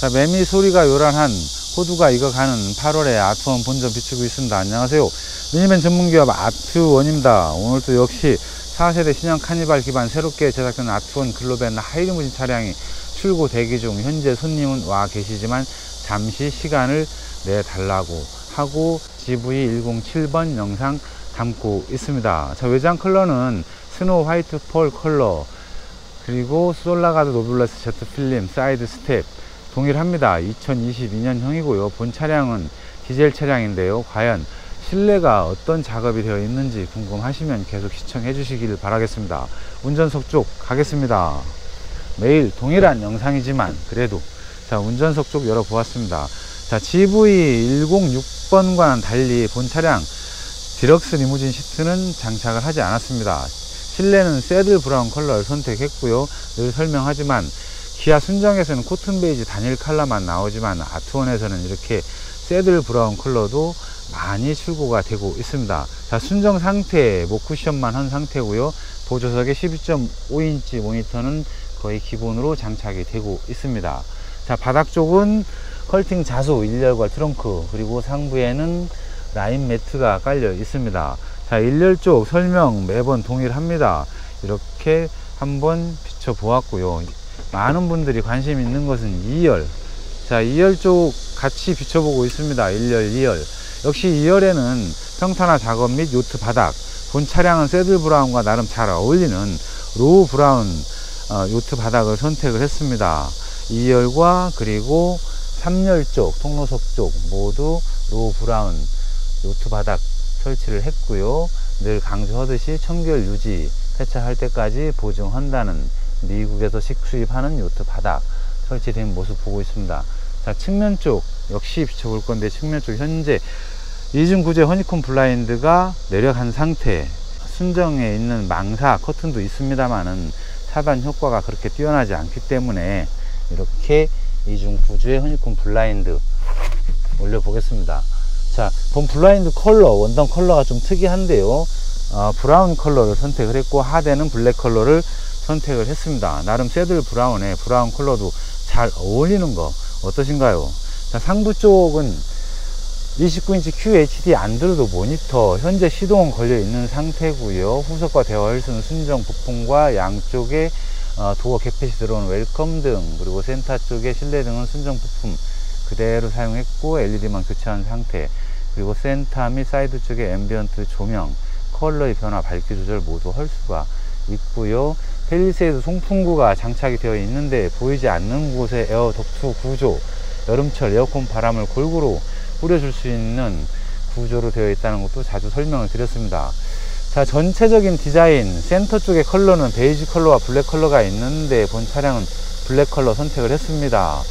자, 매미 소리가 요란한 호두가 익어가는 8월의 아트원 본점 비추고 있습니다. 안녕하세요. 미니밴 전문기업 아트원입니다. 오늘도 역시 4세대 신형 카니발 기반 새롭게 제작된 아트원 글로벤 하이리무진 차량이 출고 대기 중, 현재 손님은 와 계시지만 잠시 시간을 내달라고 하고 GV107번 영상 담고 있습니다. 자, 외장 컬러는 스노우 화이트 펄 컬러, 그리고 솔라가드 노블레스 제트 필름 사이드 스텝 동일합니다. 2022년형이고요. 본 차량은 디젤 차량인데요. 과연 실내가 어떤 작업이 되어 있는지 궁금하시면 계속 시청해 주시길 바라겠습니다. 운전석 쪽 가겠습니다. 매일 동일한 영상이지만 그래도 자, 운전석 쪽 열어보았습니다. 자, GV106번과는 달리 본 차량 디럭스 리무진 시트는 장착을 하지 않았습니다. 실내는 새들 브라운 컬러를 선택했고요. 늘 설명하지만 기아 순정에서는 코튼 베이지 단일 컬러만 나오지만 아트원에서는 이렇게 새들 브라운 컬러도 많이 출고가 되고 있습니다. 자, 순정 상태, 목 쿠션만 한 상태고요. 보조석에 12.5인치 모니터는 거의 기본으로 장착이 되고 있습니다. 자, 바닥 쪽은 컬팅 자수, 1열과 트렁크, 그리고 상부에는 라인 매트가 깔려 있습니다. 자, 1열 쪽 설명 매번 동일합니다. 이렇게 한번 비춰 보았고요. 많은 분들이 관심 있는 것은 2열. 자, 2열 쪽 같이 비춰보고 있습니다. 1열, 2열. 역시 2열에는 평탄화 작업 및 요트 바닥, 본 차량은 새들 브라운과 나름 잘 어울리는 로우 브라운 요트 바닥을 선택을 했습니다. 2열과 그리고 3열 쪽, 통로석 쪽 모두 로우 브라운 요트 바닥 설치를 했고요. 늘 강조하듯이 청결 유지, 폐차할 때까지 보증한다는 미국에서 식수입하는 요트 바닥 설치된 모습 보고 있습니다. 자, 측면 쪽 역시 비춰볼 건데, 측면 쪽 현재 이중 구조의 허니콤 블라인드가 내려간 상태, 순정에 있는 망사 커튼도 있습니다만은 차단 효과가 그렇게 뛰어나지 않기 때문에 이렇게 이중 구조의 허니콤 블라인드 올려보겠습니다. 자, 본 블라인드 컬러, 원단 컬러가 좀 특이한데요. 브라운 컬러를 선택을 했고 하대는 블랙 컬러를 선택을 했습니다. 나름 새들 브라운에 브라운 컬러도 잘 어울리는 거 어떠신가요? 자, 상부 쪽은 29인치 QHD 안드로이드 모니터, 현재 시동은 걸려 있는 상태고요. 후석과 대화할 수 있는 순정 부품과 양쪽에 도어 개펫이 들어온 웰컴 등, 그리고 센터 쪽에 실내 등은 순정 부품 그대로 사용했고 LED만 교체한 상태, 그리고 센터 및 사이드 쪽에 앰비언트 조명, 컬러의 변화, 밝기 조절 모두 할 수가 있고요. 펠리세이드 송풍구가 장착이 되어 있는데 보이지 않는 곳에 에어 덕트 구조, 여름철 에어컨 바람을 골고루 뿌려줄 수 있는 구조로 되어 있다는 것도 자주 설명을 드렸습니다. 자, 전체적인 디자인, 센터 쪽의 컬러는 베이지 컬러와 블랙 컬러가 있는데 본 차량은 블랙 컬러 선택을 했습니다.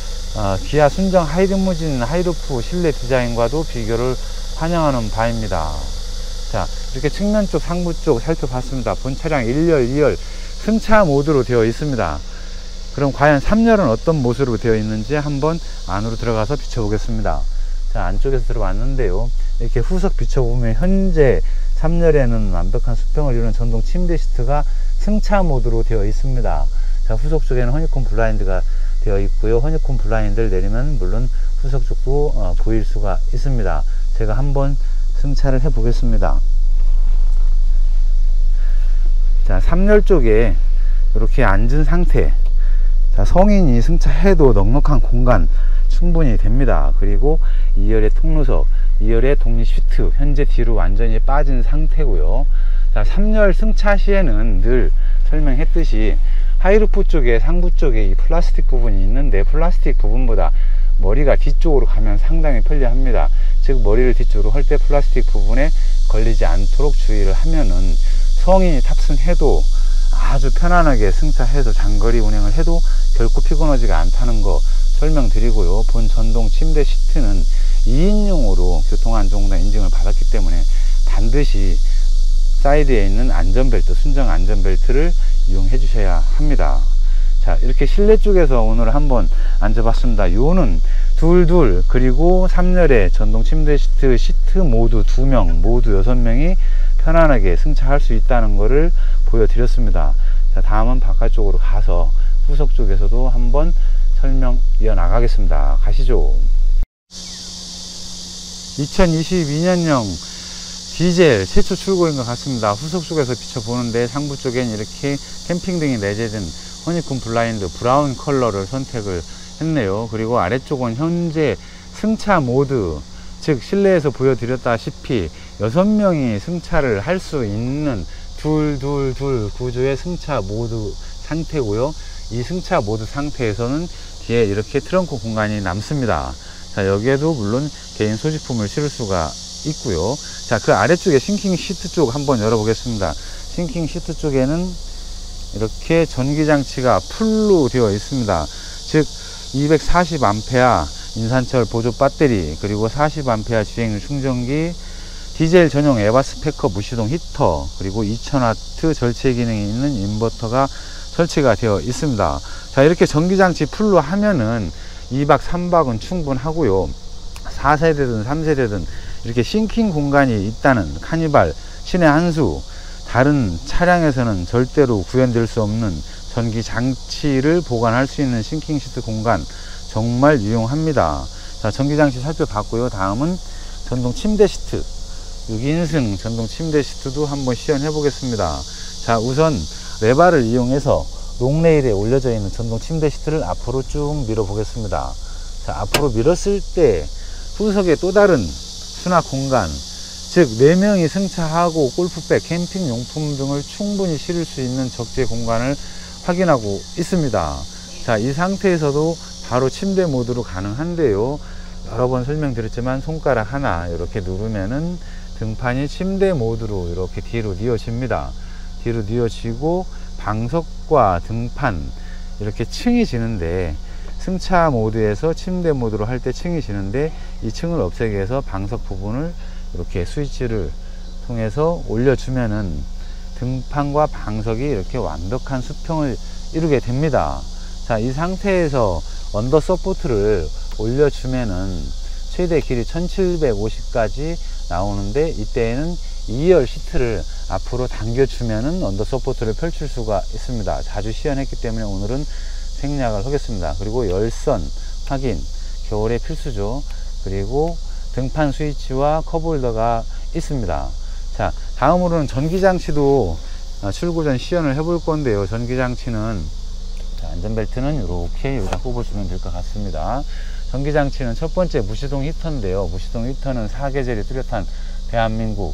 기아 순정 하이리무진 하이루프 실내 디자인과도 비교를 환영하는 바입니다. 자, 이렇게 측면 쪽, 상부 쪽 살펴봤습니다. 본 차량 1열, 2열 승차 모드로 되어 있습니다. 그럼 과연 3열은 어떤 모습으로 되어 있는지 한번 안으로 들어가서 비춰보겠습니다. 자, 안쪽에서 들어왔는데요. 이렇게 후석 비춰보면 현재 3열에는 완벽한 수평을 이루는 전동 침대 시트가 승차 모드로 되어 있습니다. 자, 후석 쪽에는 허니콤 블라인드가 되어 있고요. 허니콤 블라인드를 내리면 물론 후석 쪽도 보일 수가 있습니다. 제가 한번 승차를 해 보겠습니다. 자, 3열 쪽에 이렇게 앉은 상태. 자, 성인이 승차해도 넉넉한 공간 충분히 됩니다. 그리고 2열의 통로석, 2열의 독립 시트 현재 뒤로 완전히 빠진 상태고요. 자, 3열 승차 시에는 늘 설명했듯이 하이루프 쪽에, 상부 쪽에 이 플라스틱 부분이 있는데 플라스틱 부분보다 머리가 뒤쪽으로 가면 상당히 편리합니다. 즉, 머리를 뒤쪽으로 할 때 플라스틱 부분에 걸리지 않도록 주의를 하면은 성인이 탑승해도 아주 편안하게 승차해서 장거리 운행을 해도 결코 피곤하지가 않다는 거 설명드리고요. 본 전동 침대 시트는 2인용으로 교통안전공단 인증을 받았기 때문에 반드시 사이드에 있는 안전벨트, 순정 안전벨트를 이용해 주셔야 합니다. 자, 이렇게 실내 쪽에서 오늘 한번 앉아봤습니다. 요는 둘, 그리고 3열에 전동 침대 시트 모두 2명, 모두 6명이 편안하게 승차할 수 있다는 것을 보여드렸습니다. 자, 다음은 바깥쪽으로 가서 후석 쪽에서도 한번 설명 이어나가겠습니다. 가시죠. 2022년형 디젤 최초 출고인 것 같습니다. 후속 쪽에서 비춰보는데 상부 쪽엔 이렇게 캠핑등이 내재된 허니콤 블라인드 브라운 컬러를 선택을 했네요. 그리고 아래쪽은 현재 승차 모드, 즉 실내에서 보여드렸다시피 6명이 승차를 할 수 있는 둘 구조의 승차 모드 상태고요. 이 승차 모드 상태에서는 뒤에 이렇게 트렁크 공간이 남습니다. 자, 여기에도 물론 개인 소지품을 실을 수가 있고요. 자, 그 아래쪽에 싱킹 시트 쪽 한번 열어보겠습니다. 싱킹 시트 쪽에는 이렇게 전기장치가 풀로 되어 있습니다. 즉 240A 인산철 보조 배터리, 그리고 40A 주행 충전기, 디젤 전용 에바스패커 무시동 히터, 그리고 2000W 절체 기능이 있는 인버터가 설치가 되어 있습니다. 자, 이렇게 전기장치 풀로 하면은 2박 3박은 충분하고요. 4세대든 3세대든 이렇게 싱킹 공간이 있다는 카니발 신의 한수, 다른 차량에서는 절대로 구현될 수 없는 전기 장치를 보관할 수 있는 싱킹 시트 공간, 정말 유용합니다. 자, 전기 장치 살펴봤고요. 다음은 전동 침대 시트, 6인승 전동 침대 시트도 한번 시연해 보겠습니다. 자, 우선 레바를 이용해서 롱레일에 올려져 있는 전동 침대 시트를 앞으로 쭉 밀어 보겠습니다. 자, 앞으로 밀었을 때 후석에 또 다른 수납 공간, 즉 4명이 승차하고 골프백, 캠핑용품 등을 충분히 실을 수 있는 적재 공간을 확인하고 있습니다. 자, 이 상태에서도 바로 침대 모드로 가능한데요. 여러 번 설명드렸지만 손가락 하나 이렇게 누르면은 등판이 침대 모드로 이렇게 뒤로 뉘어집니다. 뒤로 뉘어지고 방석과 등판 이렇게 층이 지는데, 승차 모드에서 침대 모드로 할 때 층이 지는데, 이 층을 없애기 위해서 방석 부분을 이렇게 스위치를 통해서 올려주면은 등판과 방석이 이렇게 완벽한 수평을 이루게 됩니다. 자, 이 상태에서 언더 서포트를 올려주면은 최대 길이 1750까지 나오는데, 이때에는 2열 시트를 앞으로 당겨주면은 언더 서포트를 펼칠 수가 있습니다. 자주 시연했기 때문에 오늘은 생략을 하겠습니다. 그리고 열선 확인, 겨울에 필수죠. 그리고 등판 스위치와 컵홀더가 있습니다. 자, 다음으로는 전기장치도 출고 전 시연을 해볼 건데요. 전기장치는, 자, 안전벨트는 이렇게 여기다 꼽아주면 될 것 같습니다. 전기장치는 첫 번째 무시동 히터인데요. 무시동 히터는 사계절이 뚜렷한 대한민국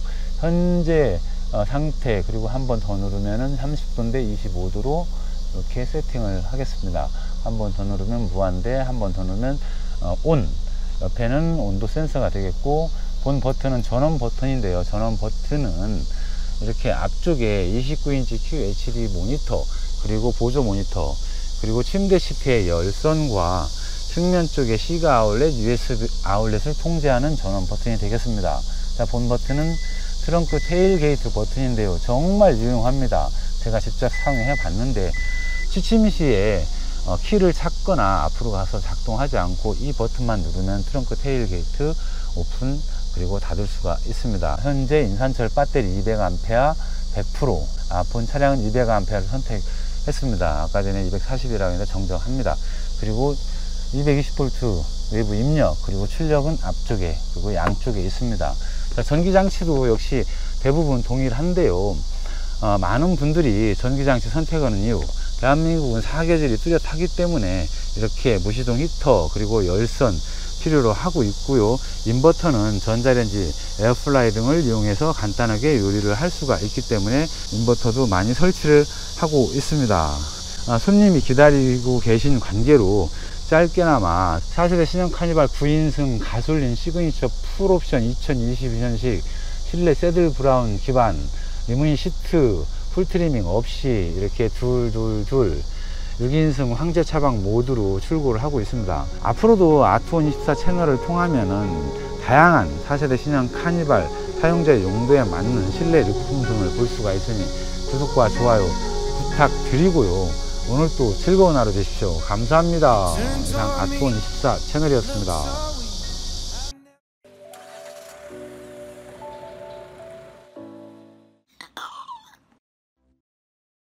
현재 상태, 그리고 한 번 더 누르면은 30도인데 25도로 이렇게 세팅을 하겠습니다. 한 번 더 누르면 무한대, 한 번 더 누르면 온, 옆에는 온도 센서가 되겠고, 본 버튼은 전원 버튼인데요. 전원 버튼은 이렇게 앞쪽에 29인치 QHD 모니터, 그리고 보조 모니터, 그리고 침대 시트의 열선과 측면 쪽에 C가 아울렛, USB 아울렛을 통제하는 전원 버튼이 되겠습니다. 자, 본 버튼은 트렁크 테일 게이트 버튼인데요. 정말 유용합니다. 제가 직접 사용해 봤는데, 취침 시에 키를 찾거나 앞으로 가서 작동하지 않고 이 버튼만 누르면 트렁크 테일 게이트 오픈, 그리고 닫을 수가 있습니다. 현재 인산철 배터리 200A 100%, 본 차량은 200A를 선택했습니다. 아까 전에 240이라고 했는데 정정합니다. 그리고 220V 외부 입력, 그리고 출력은 앞쪽에, 그리고 양쪽에 있습니다. 자, 전기장치도 역시 대부분 동일한데요. 많은 분들이 전기장치 선택하는 이유, 대한민국은 사계절이 뚜렷하기 때문에 이렇게 무시동 히터, 그리고 열선 필요로 하고 있고요. 인버터는 전자레인지, 에어프라이 등을 이용해서 간단하게 요리를 할 수가 있기 때문에 인버터도 많이 설치를 하고 있습니다. 손님이 기다리고 계신 관계로 짧게나마 4세대 신형 카니발 9인승 가솔린 시그니처 풀옵션 2022년식 실내 새들 브라운 기반 리무진 시트 풀 트리밍 없이 이렇게 둘 6인승 황제 차박 모드로 출고를 하고 있습니다. 앞으로도 아트124 채널을 통하면은 다양한 4세대 신형 카니발 사용자의 용도에 맞는 실내 르품 등을 볼 수가 있으니 구독과 좋아요 부탁드리고요. 오늘 또 즐거운 하루 되십시오. 감사합니다. 이상 아트124 채널이었습니다.